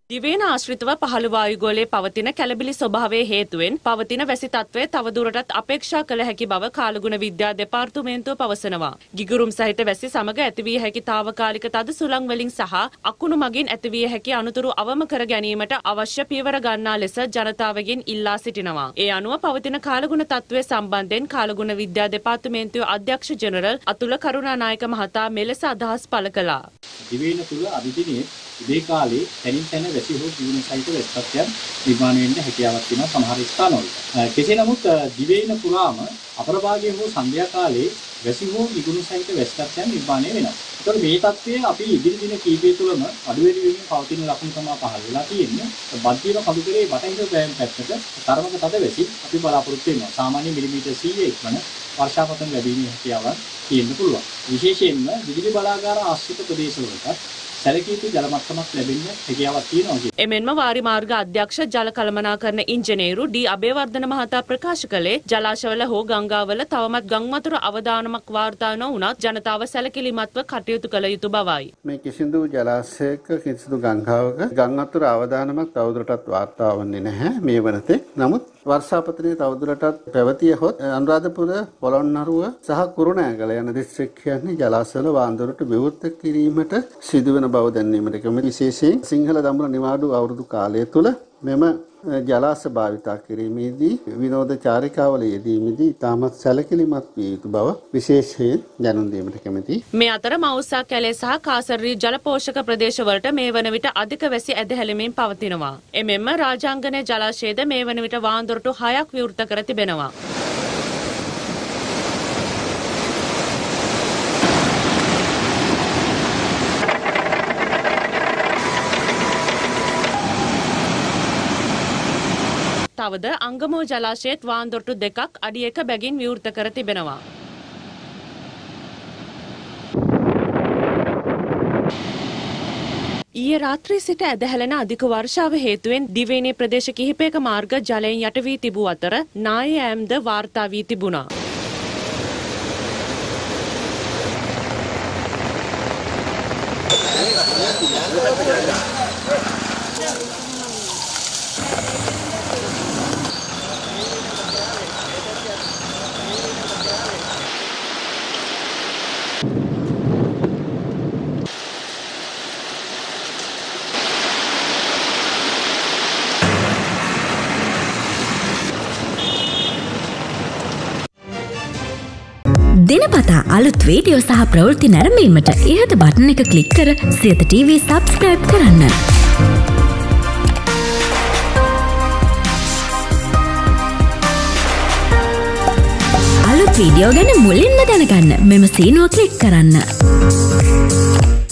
දිවයින ආශ්‍රිතව පහළ වායුගෝලයේ පවතින කැළඹිලි ස්වභාවයේ හේතුවෙන් පවතින වැසි තත්ත්වය තවදුරටත් අපේක්ෂා කළ හැකි බව කාලගුණ විද්‍යා දෙපාර්තමේන්තුව පවසනවා. ගිගුරුම් සහිත වැසි සමග ඇතිවිය හැකි తాවකාලික තද සුළං වලින් සහ අකුණු මගින් ඇතිවිය හැකි අනුතුරු අවම කර ගැනීමට අවශ්‍ය පියවර ගන්නා ලෙස ජනතාවගෙන් ඉල්ලා සිටිනවා. ඒ අනුව පවතින කාලගුණ තත්ත්වය සම්බන්ධයෙන් කාලගුණ විද්‍යා දෙපාර්තමේන්තුවේ අධ්‍යක්ෂ ජෙනරල් අතුල කරුණානායක මහතා මෙලෙස අදහස් පළ කළා. දිවයින තුල අදිදිනේ උදේ කාලේ තැනින් තැන වැසි හෝ ජීවන සහිත වැස්සක්යන් නිර්මාණය වෙන්න හැකියාවක් තියෙනවා සමහර ස්ථානවල. කෙසේ නමුත් දිවයින පුරාම අපරභාගයේ හෝ සන්ධ්‍යා කාලේ වැසි හෝ නිගුණ සහිත වැස්සක්යන් නිර්මාණය වෙනවා. ඒතකොට මේ තත්ත්වය අපි ඉදිරි දින කීපය තුළම අඩු වැඩි වෙමින් පවතින ලක්ෂණ තමයි පහළ වෙලා තියෙන්නේ. බද්ධින කඳුකරේ බටහිර බෑම් පැත්තට තරමක තද වැසි අපි බලාපොරොත්තු වෙනවා. සාමාන්‍ය මිලිමීටර් 100 ඉක්මන වර්ෂාපතන ලැබීමේ හැකියාවක් තියෙන්න පුළුවන්. විශේෂයෙන්ම විදුලි බලාගාර ආශ්‍රිත ප්‍රදේශවලට සැලකීතු ජල මට්ටමක් ලැබෙන්න හැකියාවක් තියෙනවා. එමෙන්ම වාරි මාර්ග අධ්‍යක්ෂ ජල කළමනාකරණ ඉංජිනේරු ඩී අබේවර්ධන මහතා ප්‍රකාශ කළේ ජලාශවල හෝ ගංගාවල තවමත් ගම් වතුර අවදානමක් වාර්තා නොවුනත් ජනතාව සැලකිලිමත්ව කටයුතු කළ යුතු බවයි. මේ කිසිදු ජලාශයක කිසිදු ගංගාවක ගම් වතුර අවදානමක් තවදුරටත් වාර්තා වන්නේ නැහැ මේ වනතේ. නමුත් වර්ෂාපතනයේ තවදුරටත් පැවතියහොත් අනුරාධපුර පොළොන්නරුව සහ කුරුණෑගල යන දිස්ත්‍රික්කයන්හි ජලාශවල වාන්දරට විවෘත කිරීමට සිදුවන බව දැනීමට කැමැති. විශේෂයෙන් සිංහල දඹුල්ල නිවාඩු අවුරුදු කාලය තුල මෙම ජලාශ භාවිතා කිරීමේදී විනෝද චාරිකාවල යෙදීමේදී ඉතාමත් සැලකිලිමත් විය යුතු බව විශේෂයෙන් දැනුම් දීමට කැමැති. මේ අතර මවුසා කැලේ සහ කාසරී ජල පෝෂක ප්‍රදේශවලට මේ වන විට අධික වැසි ඇදහැලෙමින් පවතිනවා. එමෙන්ම රාජාංගනයේ ජලාශයද මේ වන විට වාන්දොරටු 6ක් විවෘත කර තිබෙනවා. තවද අංගමෝ ජලාශයේත් වාන්දොරටු 2ක් අඩි 1 බැගින් විවෘත කර තිබෙනවා. ඊයේ රාත්‍රියේ සිට ඇදහැලෙන අධික වර්ෂාව හේතුවෙන් දිවයිනේ ප්‍රදේශ කිහිපයක මාර්ග ජලයෙන් යට වී තිබූ අතර නාය යාම්ද වාර්තා වී තිබුණා. දිනපතා අලුත් වීඩියෝ සහ ප්‍රවෘත්ති නැරඹීමට ඉහත බටන් එක ක්ලික් කර සියත TV සබ්ස්ක්‍රයිබ් කරන්න. අලුත් වීඩියෝ ගැන මුලින්ම දැනගන්න මෙම සීනුව ක්ලික් කරන්න.